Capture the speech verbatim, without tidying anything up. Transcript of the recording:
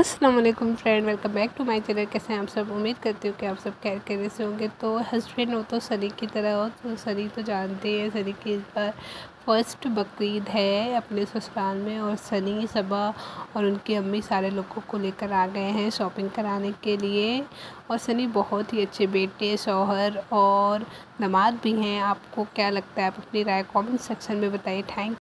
अस्सलाम वालेकुम friend, welcome back to my channel. कैसे हैं आप सब? उम्मीद करती हूँ कि आप सब खैर खैरियत से होंगे। तो हस्बैंड हो तो सनी की तरह हो, तो सनी तो जानते हैं सनी की इस बार फर्स्ट बकरीद है अपने ससुराल में, और सनी सबा और उनकी अम्मी सारे लोगों को लेकर आ गए हैं शॉपिंग कराने के लिए। और सनी बहुत ही अच्छे बेटे, शौहर और दामाद भी हैं। आपको क्या लगता है? आप अपनी राय कमेंट सेक्शन में बताइए। थैंक